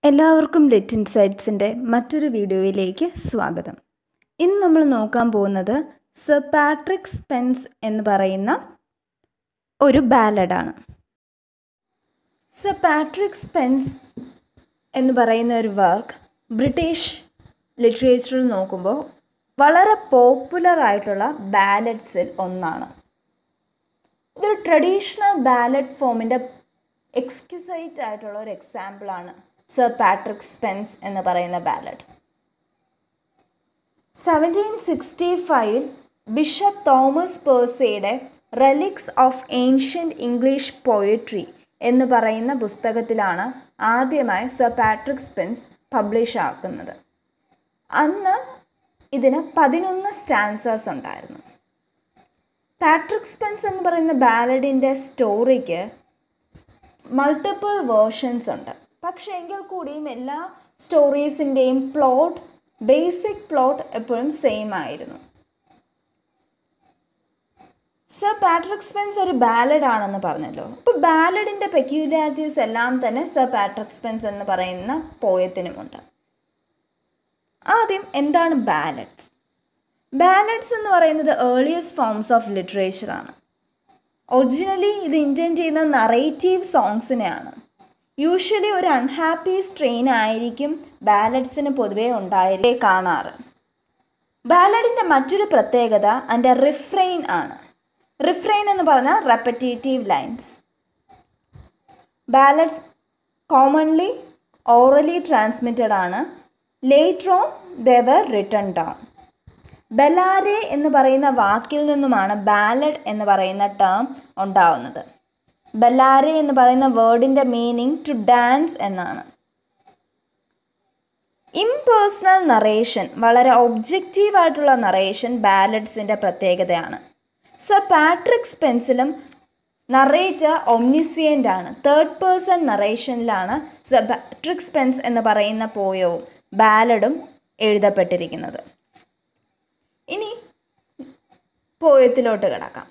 എല്ലാവർക്കും ലിറ്റ് ഇൻസൈറ്റ്സിൻ്റെ മറ്റൊരു വീഡിയോയിലേക്ക് സ്വാഗതം. ഇന്ന് നമ്മൾ നോക്കാൻ പോകുന്നത് സർ പാട്രിക് സ്പെൻസ് എന്ന് പറയുന്ന ഒരു ബാലഡാണ്. സർ പാട്രിക് സ്പെൻസ് എന്ന് പറയുന്ന ഒരു വർക്ക് ബ്രിട്ടീഷ് ലിറ്ററേച്ചറിൽ നോക്കുമ്പോൾ വളരെ പോപ്പുലർ ആയിട്ടുള്ള ബാലഡ്സിൽ ഒന്നാണ്. ഇതൊരു ട്രഡീഷണൽ ബാലഡ് ഫോമിൻ്റെ എക്സ്ക്യൂസൈറ്റ് ആയിട്ടുള്ള ഒരു എക്സാമ്പിളാണ് സർ പാട്രിക് സ്പെൻസ് എന്ന് പറയുന്ന ബാലഡ്. 1765 ബിഷപ്പ് തോമസ് പേഴ്സിയുടെ reliques of ancient English poetry എന്ന് പറയുന്ന പുസ്തകത്തിലാണ് ആദ്യമായി സർ പാട്രിക് സ്പെൻസ് പബ്ലിഷ് ആക്കുന്നത്. അന്ന് ഇതിന് 11 സ്റ്റാൻസസ് ഉണ്ടായിരുന്നു. പാട്രിക് സ്പെൻസ് എന്ന് പറയുന്ന ബാലഡിൻ്റെ സ്റ്റോറിക്ക് മൾട്ടിപ്പിൾ വേർഷൻസ് ഉണ്ട്. പക്ഷേ എങ്കിൽ കൂടിയും എല്ലാ സ്റ്റോറീസിൻ്റെയും ബേസിക് പ്ലോട്ട് എപ്പോഴും സെയിം ആയിരുന്നു. സർ പാട്രിക് സ്പെൻസ് ഒരു ബാലഡ് ആണെന്ന് പറഞ്ഞല്ലോ. അപ്പോൾ ബാലഡിൻ്റെ പെക്യൂലാരിറ്റീസ് എല്ലാം തന്നെ സർ പാട്രിക് സ്പെൻസ് എന്ന് പറയുന്ന പോയത്തിനുമുണ്ട്. ആദ്യം എന്താണ് ബാലഡ്സ്? ബാലഡ്സ് എന്ന് പറയുന്നത് ഏർലിയസ്റ്റ് ഫോംസ് ഓഫ് ലിറ്ററേച്ചറാണ്. ഒറിജിനലി ഇത് ഇൻറ്റെൻഡ് ചെയ്യുന്ന നറേറ്റീവ് സോങ്സിനെയാണ്. യൂഷ്വലി ഒരു അൺഹാപ്പി സ്ട്രെയിൻ ആയിരിക്കും ബാലഡ്സിന് പൊതുവേ കാണാറ്. ബാലഡിൻ്റെ മറ്റൊരു പ്രത്യേകത അതിൻ്റെ റിഫ്രെയിൻ ആണ്. റിഫ്രെയിൻ എന്ന് പറഞ്ഞാൽ repetitive lines. Ballads commonly orally transmitted ആണ്. Later on they were written down. ബെലാരെ എന്ന് പറയുന്ന വാക്കിൽ നിന്നുമാണ് ബാലഡ് എന്ന് പറയുന്ന ടേം ഉണ്ടാവുന്നത്. ബെലാരെ എന്ന് പറയുന്ന വേർഡിൻ്റെ മീനിങ് ടു ഡാൻസ് എന്നാണ്. ഇംപേഴ്സണൽ നറേഷൻ, വളരെ ഒബ്ജക്റ്റീവായിട്ടുള്ള നറേഷൻ ബാലഡ്സിൻ്റെ പ്രത്യേകതയാണ്. സർ പാട്രിക് സ്പെൻസിലും നറേറ്റർ ഒംനിസിയൻ്റ് ആണ്. തേർഡ് പേഴ്സൺ നറേഷനിലാണ് സർ പാട്രിക് സ്പെൻസ് എന്ന് പറയുന്ന പോയവും ബാലഡും എഴുതപ്പെട്ടിരിക്കുന്നത്. ഇനി പോയത്തിലോട്ട് കിടക്കാം.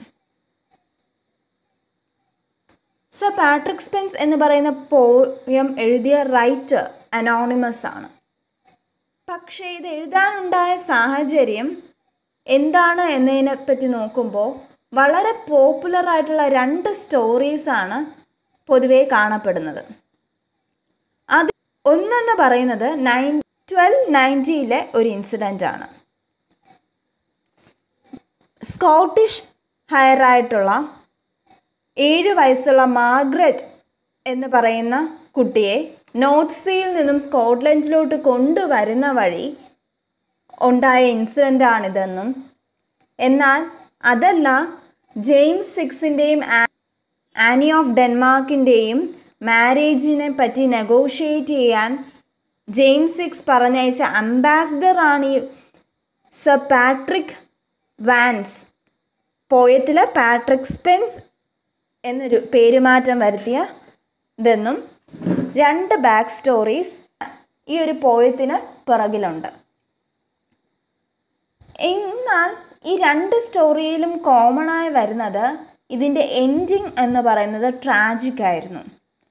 സർ പാട്രിക് സ്പെൻസ് എന്ന് പറയുന്ന പോയം എഴുതിയ റൈറ്റർ അനോണിമസ് ആണ്. പക്ഷേ ഇത് എഴുതാനുണ്ടായ സാഹചര്യം എന്താണ് എന്നതിനെപ്പറ്റി നോക്കുമ്പോൾ വളരെ പോപ്പുലർ ആയിട്ടുള്ള 2 സ്റ്റോറീസാണ് പൊതുവെ കാണപ്പെടുന്നത്. അത് ഒന്നെന്ന് പറയുന്നത് 1290 ഒരു ഇൻസിഡൻ്റ് ആണ്. സ്കോട്ടിഷ് ഹയറായിട്ടുള്ള 7 വയസ്സുള്ള മാർഗ്രറ്റ് എന്ന് പറയുന്ന കുട്ടിയെ നോർത്ത് സീയിൽ നിന്നും സ്കോട്ട്ലൻഡിലോട്ട് കൊണ്ടുവരുന്ന വഴി ഉണ്ടായ ഇൻസിഡൻ്റ് ആണിതെന്നും, എന്നാൽ അതല്ല ജെയിംസ് സിക്സിൻ്റെയും ആനി ഓഫ് ഡെൻമാർക്കിൻ്റെയും മാരേജിനെ പറ്റി നെഗോഷിയേറ്റ് ചെയ്യാൻ ജെയിംസ് സിക്സ് പറഞ്ഞയച്ച അംബാസിഡറാണ് ഈ സർ പാട്രിക് വാൻസ്. പോയത്തിൽ പാട്രിക് സ്പെൻസ് എന്നൊരു പേരുമാറ്റം വരുത്തിയ ഇതെന്നും 2 ബാക്ക് സ്റ്റോറീസ് ഈ ഒരു പോയത്തിന് പിറകിലുണ്ട്. എന്നാൽ ഈ 2 സ്റ്റോറിയിലും കോമണായി വരുന്നത് ഇതിൻ്റെ എൻഡിങ് എന്ന് പറയുന്നത് ട്രാജിക് ആയിരുന്നു.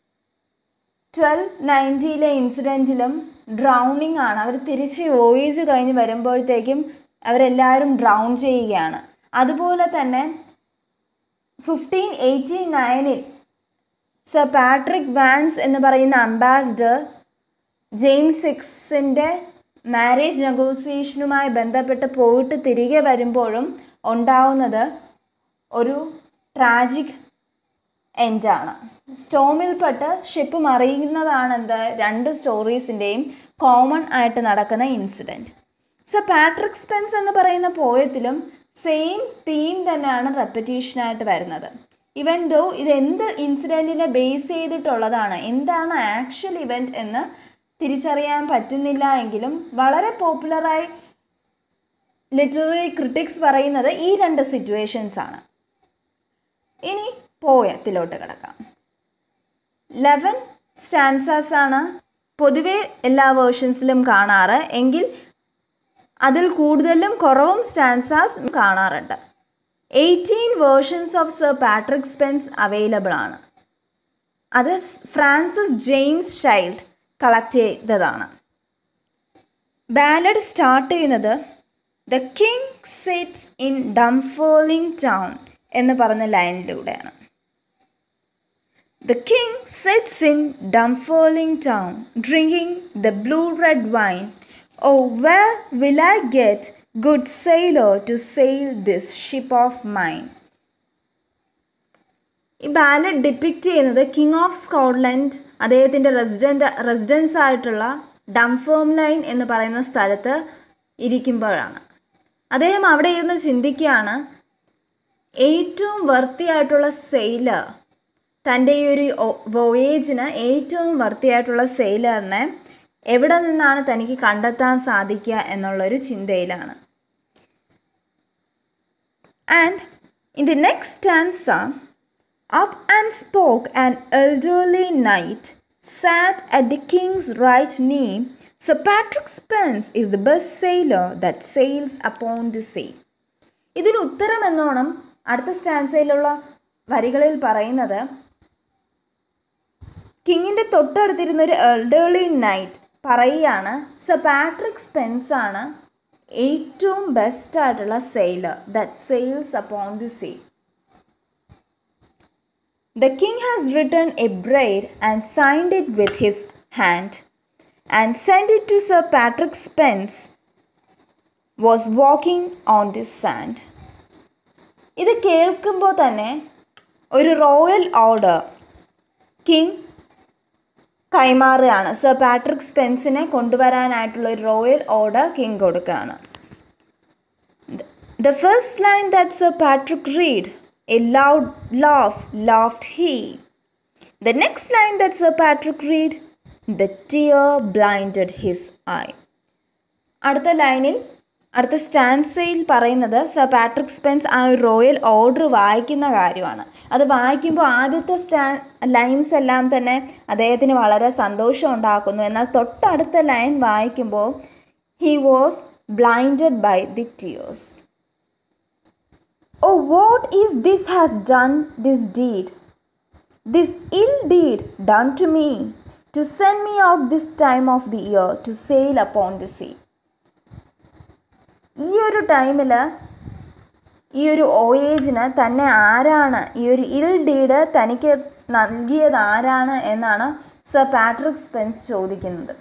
1290 ഇൻസിഡൻറ്റിലും ഡ്രൗണിങ് ആണ്. അവർ തിരിച്ച് വോയേജ് കഴിഞ്ഞ് വരുമ്പോഴത്തേക്കും അവരെല്ലാവരും ഡ്രൗൺ ചെയ്യുകയാണ്. അതുപോലെ തന്നെ 1589 സർ പാട്രിക് വാൻസ് എന്ന് പറയുന്ന അംബാസിഡർ ജെയിംസ് സിക്സിൻ്റെ മാരേജ് നെഗോസിയേഷനുമായി ബന്ധപ്പെട്ട് പോയിട്ട് തിരികെ വരുമ്പോഴും ഉണ്ടാവുന്നത് ഒരു ട്രാജിക് എൻഡാണ്. സ്റ്റോമിൽപ്പെട്ട് ഷിപ്പ് മറിയുന്നതാണ് 2 സ്റ്റോറീസിൻ്റെയും കോമൺ ആയിട്ട് നടക്കുന്ന ഇൻസിഡൻറ്റ്. സർ പാട്രിക് സ്പെൻസ് എന്ന് പറയുന്ന പോയത്തിലും സെയിം തീം തന്നെയാണ് റെപ്പറ്റീഷനായിട്ട് വരുന്നത്. ഇവൻ ദോ ഇത് എന്ത് ഇൻസിഡൻറ്റിനെ ബേസ് ചെയ്തിട്ടുള്ളതാണ്, എന്താണ് ആക്ച്വൽ ഇവൻറ്റ് എന്ന് തിരിച്ചറിയാൻ പറ്റുന്നില്ല എങ്കിലും വളരെ പോപ്പുലറായി ലിറ്റററി ക്രിട്ടിക്സ് പറയുന്നത് ഈ 2 സിറ്റുവേഷൻസാണ്. ഇനി പോയത്തിലോട്ട് കിടക്കാം. 11 സ്റ്റാൻസാസ് ആണ് പൊതുവെ എല്ലാ വേർഷൻസിലും കാണാറ്. എങ്കിൽ അതിൽ കൂടുതലും കുറവും സ്റ്റാൻസാസ് കാണാറുണ്ട്. 18 versions of sir Patrick Spens available ആണ്. അത് ഫ്രാൻസിസ് ജെയിംസ് ചൈൽഡ് കളക്ട് ചെയ്തതാണ്. ബാലഡ് സ്റ്റാർട്ട് ചെയ്യുന്നത് the king sits in Dunfermline town എന്ന് പറഞ്ഞ ലൈനിലൂടെയാണ്. The king sits in Dunfermline town, drinking the blue-red wine. Oh, where will I get good sailor to sail this ship of mine? ഈ ballad depict ചെയ്യുന്നത് king of Scotland അദ്ദേഹത്തിൻ്റെ residence ആയിട്ടുള്ള Dunfermline എന്ന് പറയുന്ന സ്ഥലത്ത് ഇരിക്കുമ്പോഴാണ്. അദ്ദേഹം അവിടെ ഇരുന്ന് ചിന്തിക്കുകയാണ്, ഏറ്റവും വർത്തിയായിട്ടുള്ള സെയിലർ, തൻ്റെ ഈ ഒരു വോയേജിന് ഏറ്റവും വർത്തിയായിട്ടുള്ള സെയിലറിനെ എവിടെ നിന്നാണ് തനിക്ക് കണ്ടെത്താൻ സാധിക്കുക എന്നുള്ളൊരു ചിന്തയിലാണ്. And in the next stanza, up and spoke an elderly knight, sat at the king's right knee, Sir Patrick Spens is the best sailor that sails upon the sea. ഇതിന് ഉത്തരം എന്നോണം അടുത്ത സ്റ്റാൻസയിലുള്ള വരികളിൽ പറയുന്നത്, കിങ്ങിൻ്റെ തൊട്ടടുത്തിരുന്ന ഒരു എൽഡർലി നൈറ്റ് പറയുകയാണ്, സർ പാട്രിക് സ്പെൻസ് ആണ് ഏറ്റവും ബെസ്റ്റായിട്ടുള്ള sailor that sails upon the sea. The king has written a braid and signed it with his hand and sent it to Sir Patrick Spens was walking on this sand. ഇത് കേൾക്കുമ്പോൾ തന്നെ ഒരു royal order king കൈമാറുകയാണ്. Sir Patrick സ്പെൻസിനെ കൊണ്ടുവരാനായിട്ടുള്ള ഒരു royal order king കൊടുക്കുകയാണ്. The first line that Sir Patrick read, a loud laugh laughed he. The next line that Sir Patrick read, the tear blinded his eye. അടുത്ത ലൈനിൽ അടുത്ത സ്റ്റാൻസയിൽ പറയുന്നത് sir Patrick സ്പെൻസ് ആ ഒരു റോയൽ ഓർഡർ വായിക്കുന്ന കാര്യമാണ്. അത് വായിക്കുമ്പോൾ ആദ്യത്തെ ലൈൻസ് എല്ലാം തന്നെ അദ്ദേഹത്തിന് വളരെ സന്തോഷം ഉണ്ടാക്കുന്നു. എന്നാൽ തൊട്ടടുത്ത ലൈൻ വായിക്കുമ്പോൾ he was blinded by the tears. Oh, what is this has done this deed, this ill deed done to me, to send me out this time of the year to sail upon the sea? ഈ ഒരു ടൈമിൽ ഈ ഒരു വോയേജിന് തന്നെ ആരാണ്, ഈ ഒരു ഇൽ ഡീഡ് തനിക്ക് നൽകിയത് ആരാണ് എന്നാണ് സർ പാട്രിക് സ്പെൻസ് ചോദിക്കുന്നത്.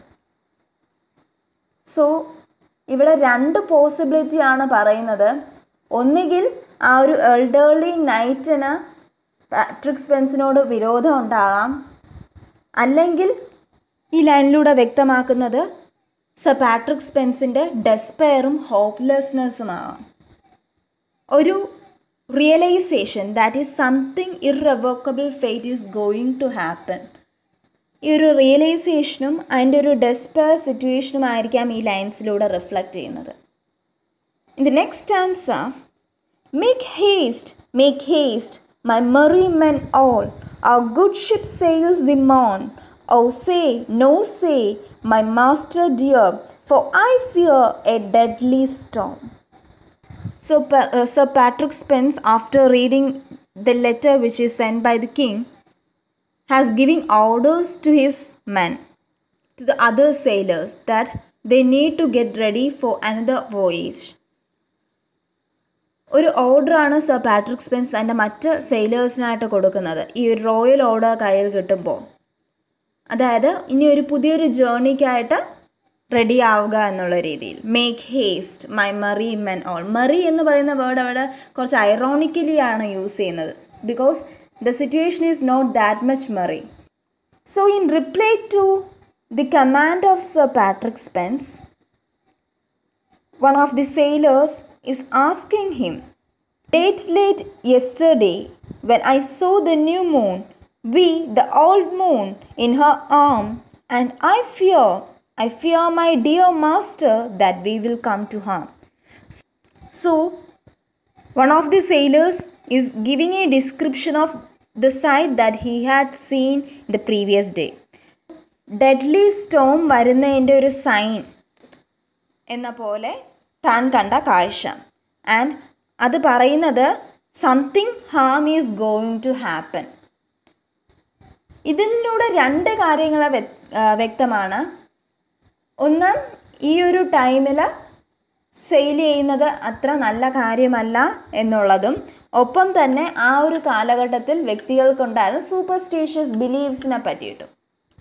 സോ ഇവിടെ രണ്ട് പോസിബിലിറ്റിയാണ് പറയുന്നത്. ഒന്നുകിൽ ആ ഒരു എൽഡർലി നൈറ്റിന് പാട്രിക് സ്പെൻസിനോട് വിരോധം ഉണ്ടാകാം, അല്ലെങ്കിൽ ഈ ലൈനിലൂടെ വ്യക്തമാക്കുന്നത് സർ പാട്രിക് സ്പെൻസിൻ്റെ ഡെസ്പെയറും ഹോപ്പ്ലെസ്നെസ്സുമാകാം. ഒരു realization that is something irrevocable fate is going to happen. ഈ ഒരു റിയലൈസേഷനും അതിൻ്റെ ഒരു ഡെസ്പെയർ സിറ്റുവേഷനും ആയിരിക്കാം ഈ ലൈൻസിലൂടെ റിഫ്ലക്റ്റ് ചെയ്യുന്നത്. In the next stanza, make haste, my merry men all, our good ship sails the morn. Oh, say, no say, my master dear, for I fear a deadly storm. So Sir Patrick Spens, after reading the letter which is sent by the king, has given orders to his men, to the other sailors, that they need to get ready for another voyage. ഒരു ഓർഡറാണ് sir Patrick സ്പെൻസ് തൻ്റെ മറ്റ് സെയിലേഴ്സിനായിട്ട് കൊടുക്കുന്നത് ഈ ഒരു royal order കയ്യിൽ കിട്ടുമ്പോൾ. അതായത് ഇനി ഒരു പുതിയൊരു ജേർണിക്കായിട്ട് റെഡി ആവുക എന്നുള്ള രീതിയിൽ. Make haste my merry men all. Merry എന്ന് പറയുന്ന വേർഡ് അവിടെ കുറച്ച് ഐറോണിക്കലി ആണ് യൂസ് ചെയ്യുന്നത്, because the situation is not that much merry. So in reply to the command of sir Patrick Spens, one of the sailors is asking him, late yesterday, when I saw the new moon, the old moon in her arm, and I fear my dear master that we will come to harm. So, one of the sailors is giving a description of the sight that he had seen the previous day. Deadly storm വരുന്നതിൻ്റെ ഒരു sign എന്ന പോലെ താൻ കണ്ട കാഴ്ച. And അത് പറയുന്നത് something harm is going to happen. ഇതിലൂടെ രണ്ട് കാര്യങ്ങൾ വ്യക്തമാണ്. ഒന്ന്, ഈ ഒരു ടൈമിൽ സെയിൽ ചെയ്യുന്നത് അത്ര നല്ല കാര്യമല്ല എന്നുള്ളതും, ഒപ്പം തന്നെ ആ ഒരു കാലഘട്ടത്തിൽ വ്യക്തികൾക്കുണ്ടായിരുന്ന സൂപ്പർസ്റ്റീഷ്യസ് ബിലീവ്സിനെ പറ്റിയിട്ടും.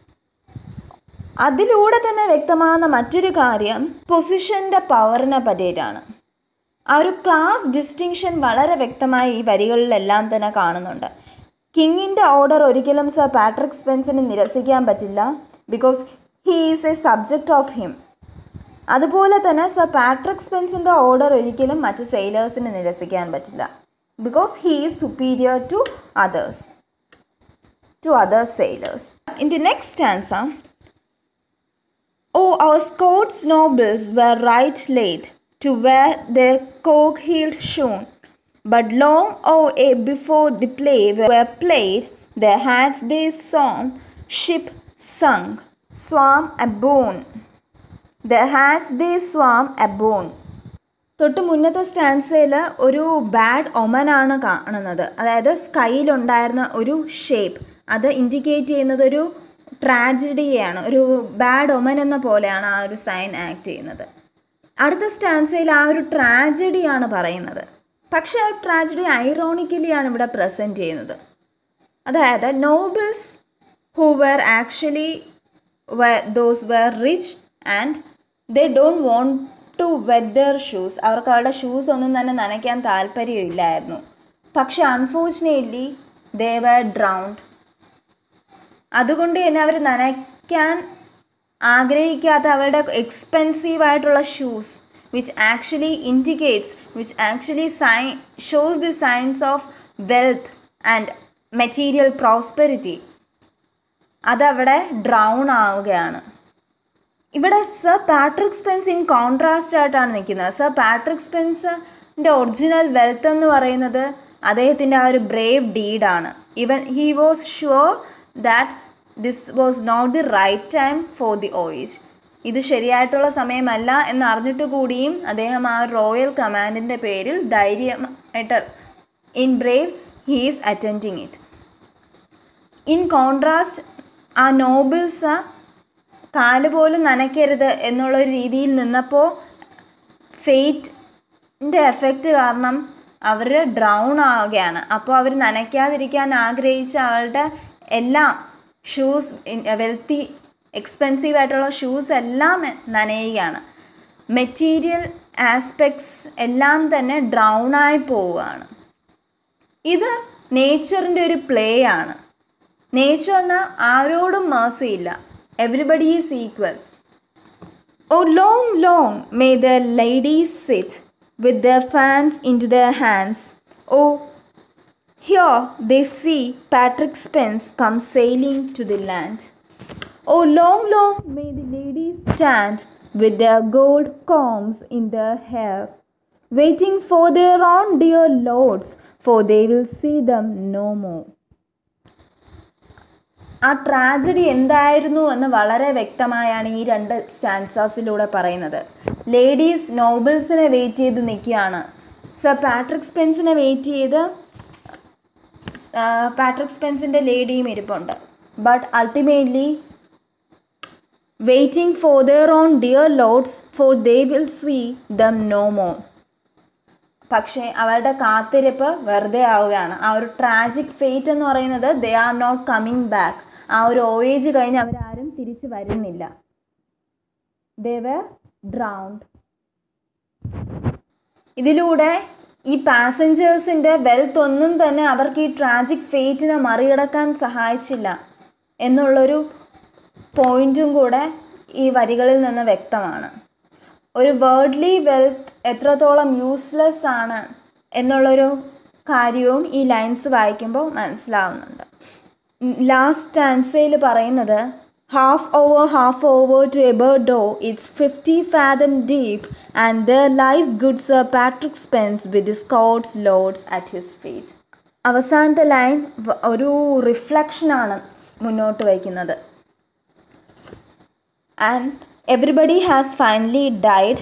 അതിലൂടെ തന്നെ വ്യക്തമാകുന്ന മറ്റൊരു കാര്യം പൊസിഷൻ്റെ പവറിനെ പറ്റിയിട്ടാണ്. ആ ഒരു ക്ലാസ് ഡിസ്റ്റിങ്ഷൻ വളരെ വ്യക്തമായി ഈ വരികളിലെല്ലാം തന്നെ കാണുന്നുണ്ട്. കിങ്ങിൻ്റെ ഓർഡർ ഒരിക്കലും സർ പാട്രിക് സ്പെൻസിന് നിരസിക്കാൻ പറ്റില്ല, because he is a subject of him. അതുപോലെ തന്നെ സർ പാട്രിക് സ്പെൻസിൻ്റെ ഓർഡർ ഒരിക്കലും മറ്റ് സെയിലേഴ്സിന് നിരസിക്കാൻ പറ്റില്ല, because he is superior to other sailors. In the next stanza, "Oh, our Scots nobles were right late to wear their cock-heeled shoon, but long before the play were played, their hats they swam, ship sunk, swam aboon. Their hats they swam aboon." തൊട്ട് മുന്നത്തെ സ്റ്റാൻസയിൽ ഒരു bad ഒമനാണ് കാണുന്നത്. അതായത് സ്കൈയിലുണ്ടായിരുന്ന ഒരു shape, അത് indicate ചെയ്യുന്നത് ഒരു ട്രാജഡിയാണ്, ഒരു ബാഡ് ഒമൻ എന്ന പോലെയാണ് ആ ഒരു സൈൻ ആക്ട് ചെയ്യുന്നത്. അടുത്ത സ്റ്റാൻസയിൽ ആ ഒരു ട്രാജഡിയാണ് പറയുന്നത്. പക്ഷേ ആ ട്രാജഡി ഐറോണിക്കലിയാണ് ഇവിടെ പ്രസൻറ്റ് ചെയ്യുന്നത്. അതായത് nobles who were actually those were rich and they don't want to wet their shoes. അവർക്ക് അവരുടെ ഷൂസ് ഒന്നും തന്നെ നനയ്ക്കാൻ താല്പര്യമില്ലായിരുന്നു. പക്ഷെ അൺഫോർച്ചുനേറ്റ്ലി ദേ വെർ ഡ്രൗൺഡ്. അതുകൊണ്ട് തന്നെ അവർ നനയ്ക്കാൻ ആഗ്രഹിക്കാത്ത അവരുടെ എക്സ്പെൻസീവായിട്ടുള്ള shoes, which actually shows the signs of wealth and material prosperity, അതവിടെ ഡ്രൗൺ ആവുകയാണ്. ഇവിടെ sir Patrick Spens in contrast ആയിട്ടാണ് നിൽക്കുന്നത്. സർ പാട്രിക് സ്പെൻസിൻ്റെ ഒറിജിനൽ വെൽത്ത് എന്ന് പറയുന്നത് അദ്ദേഹത്തിൻ്റെ ആ ഒരു ബ്രേവ് ഡീഡാണ്. Even he was sure that this was not the right time for the voyage. ഇത് ശരിയായിട്ടുള്ള സമയമല്ല എന്നറിഞ്ഞിട്ട് കൂടിയും അദ്ദേഹം ആ റോയൽ കമാൻഡിൻ്റെ പേരിൽ ധൈര്യമായിട്ട് in brave he is attending it. In contrast ആ നോബിൾസ് കാല് പോലും നനയ്ക്കരുത് എന്നുള്ളൊരു രീതിയിൽ നിന്നപ്പോൾ ഫെയ്റ്റിൻ്റെ എഫക്റ്റ് കാരണം അവർ ഡ്രൗൺ ആവുകയാണ്. അപ്പോൾ അവർ നനയ്ക്കാതിരിക്കാൻ ആഗ്രഹിച്ച അവരുടെ എല്ലാം ഷൂസ്, വെൽത്തി എക്സ്പെൻസീവ് ആയിട്ടുള്ള ഷൂസ് എല്ലാം നനയുകയാണ്. മെറ്റീരിയൽ ആസ്പെക്ട്സ് എല്ലാം തന്നെ ഡ്രൗണായി പോവുകയാണ്. ഇത് നേച്ചറിൻ്റെ ഒരു പ്ലേ ആണ്. നേച്ചറിന് ആരോടും മേഴ്സിയില്ല. Everybody is equal. Oh, long, long may the ladies sit with their fans into their hands. Oh, here they see Patrick Spence come sailing to the land. Oh, long, long may the ladies stand with their gold combs in their hair, waiting for their own dear lords, for they will see them no more. ആ tragedy എന്തായിരുന്നു എന്ന് വളരെ വ്യക്തമായാണ് ഈ രണ്ട് സ്റ്റാൻസാസിലൂടെ പറയുന്നത്. Ladies നോബിൾസിനെ wait ചെയ്ത് നിൽക്കുകയാണ്. Sir Patrick സ്പെൻസിനെ വെയിറ്റ് ചെയ്ത് പാട്രിക് സ്പെൻസിൻ്റെ ലേഡിയും ഇരിപ്പുണ്ട്. But ultimately waiting for their own dear lords, for they will see them no more. പക്ഷേ അവരുടെ കാത്തിരിപ്പ് വെറുതെ ആവുകയാണ്. ആ ഒരു ട്രാജിക് ഫേറ്റ് എന്ന് പറയുന്നത് they are not coming back. ആ ഒരു വോയേജ് കഴിഞ്ഞ് അവരാരും തിരിച്ചു വരുന്നില്ല. ദേ വർ ഡ്രൗൺഡ്. ഇതിലൂടെ ഈ പാസഞ്ചേഴ്സിൻ്റെ വെൽത്ത് ഒന്നും തന്നെ അവർക്ക് ഈ ട്രാജിക് ഫേറ്റിനെ മറികടക്കാൻ സഹായിച്ചില്ല എന്നുള്ളൊരു പോയിൻറ്റും കൂടെ ഈ വരികളിൽ നിന്ന് വ്യക്തമാണ്. ഒരു വേർഡ്ലി വെൽത്ത് എത്രത്തോളം യൂസ്ലെസ് ആണ് എന്നുള്ളൊരു കാര്യവും ഈ ലൈൻസ് വായിക്കുമ്പോൾ മനസ്സിലാവുന്നുണ്ട്. ലാസ്റ്റ് സ്റ്റാൻസയിൽ പറയുന്നത് half over to a bird door, it's 50 fathom deep, and there lies good Sir Patrick Spence with his Scots lords at his feet. അവസാനത്തെ ലൈൻ ഒരു റിഫ്ലക്ഷനാണ് മുന്നോട്ട് വയ്ക്കുന്നത്. And everybody has finally died.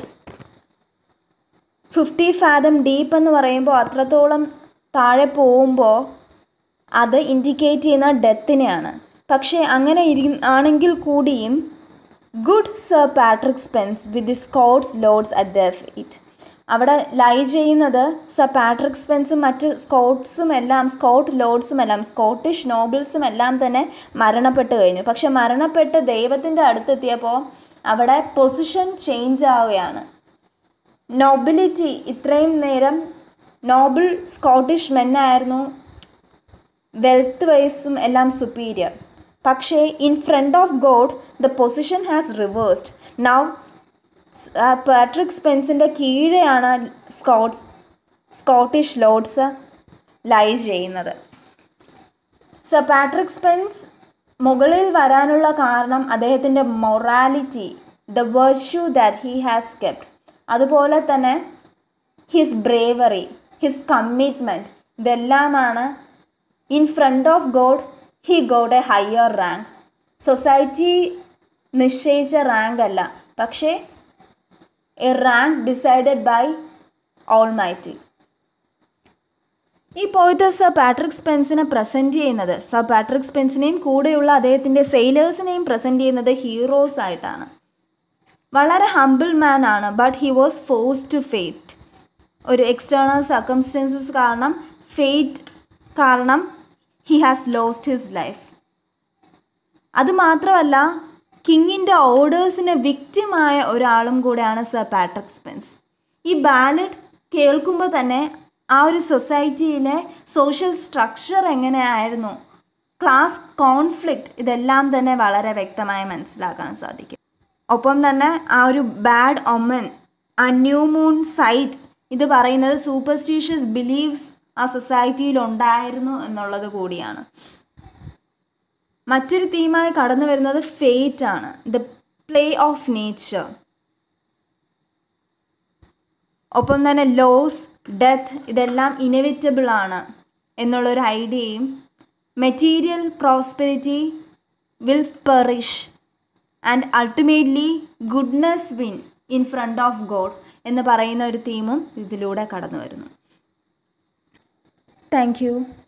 50 fathom deep എന്ന് പറയുമ്പോൾ അത്രത്തോളം താഴെ പോകുമ്പോൾ അത് ഇൻഡിക്കേറ്റ് ചെയ്യുന്ന ഡെത്തിനെയാണ്. പക്ഷേ അങ്ങനെ ആണെങ്കിൽ കൂടിയും good sir Patrick Spens with the Scots lords at the feet. അവിടെ ലൈ ചെയ്യുന്നത് സർ പാട്രിക് സ്പെൻസും മറ്റ് സ്കോട്ട് ലോർഡ്സും എല്ലാം സ്കോട്ടിഷ് നോബിൾസും എല്ലാം തന്നെ മരണപ്പെട്ട് കഴിഞ്ഞു. പക്ഷെ മരണപ്പെട്ട് ദൈവത്തിൻ്റെ അടുത്തെത്തിയപ്പോൾ അവിടെ പൊസിഷൻ ചേഞ്ച് ആവുകയാണ്. നോബിലിറ്റി, ഇത്രയും നേരം നോബിൾ സ്കോട്ടിഷ് മെന്നായിരുന്നു, വെൽത്ത് വൈസും എല്ലാം സുപ്പീരിയർ. പക്ഷേ in front of God the position has reversed. Now Patrick സ്പെൻസിൻ്റെ കീഴെയാണ് സ്കോട്ടിഷ് ലോർഡ്സ് ലൈ ചെയ്യുന്നത്. സർ പാട്രിക് സ്പെൻസ് മുകളിൽ വരാനുള്ള കാരണം അദ്ദേഹത്തിൻ്റെ morality, the virtue that he has kept, അതുപോലെ തന്നെ ഹിസ് ബ്രേവറി, ഹിസ് കമ്മിറ്റ്മെൻറ്റ്, ഇതെല്ലാമാണ്. In front of God he got a higher rank. Society നിശ്ചയിച്ച റാങ്ക് അല്ല, പക്ഷേ a rank decided by almighty. ഈ പോയത്ത് സർ പാട്രിക് സ്പെൻസിനെ പ്രസൻറ്റ് ചെയ്യുന്നത്, സർ പാട്രിക് സ്പെൻസിനെയും കൂടെയുള്ള അദ്ദേഹത്തിൻ്റെ സെയിലേഴ്സിനെയും പ്രസൻറ്റ് ചെയ്യുന്നത് ഹീറോസ് ആയിട്ടാണ്. വളരെ ഹംബിൾ മാൻ ആണ്, but he was forced to fate. ഒരു എക്സ്റ്റേണൽ സർക്കംസ്റ്റൻസസ് കാരണം, ഫെയ്റ്റ് കാരണം he has lost his life. അതുമാത്രമല്ല, കിങ്ങിൻ്റെ ഓർഡേഴ്സിന് വിക്റ്റിമായ ഒരാളും കൂടെയാണ് സർ പാട്രിക് സ്പെൻസ്. ഈ ബാലഡ് കേൾക്കുമ്പോൾ തന്നെ ആ ഒരു സൊസൈറ്റിയിലെ സോഷ്യൽ സ്ട്രക്ചർ എങ്ങനെയായിരുന്നു, ക്ലാസ് കോൺഫ്ലിക്റ്റ്, ഇതെല്ലാം തന്നെ വളരെ വ്യക്തമായി മനസ്സിലാക്കാൻ സാധിക്കും. ഒപ്പം തന്നെ ആ ഒരു ബാഡ് ഒമൻ, ആ ന്യൂ മൂൺ സൈറ്റ്, ഇത് പറയുന്നത് സൂപ്പർസ്റ്റീഷ്യസ് ബിലീവ്സ് ആ സൊസൈറ്റിയിൽ ഉണ്ടായിരുന്നു എന്നുള്ളത് കൂടിയാണ്. മറ്റൊരു തീമായി കടന്നു വരുന്നത് ഫേറ്റ് ആണ്, ദ പ്ലേ ഓഫ് നേച്ചർ. ഒപ്പം തന്നെ ലോസ്, ഡെത്ത്, ഇതെല്ലാം ഇനെവിറ്റബിൾ ആണ് എന്നുള്ളൊരു ഐഡിയയും, material prosperity will perish and ultimately goodness win in front of God എന്ന് പറയുന്ന ഒരു തീമും ഇതിലൂടെ കടന്നു വരുന്നു. Thank U.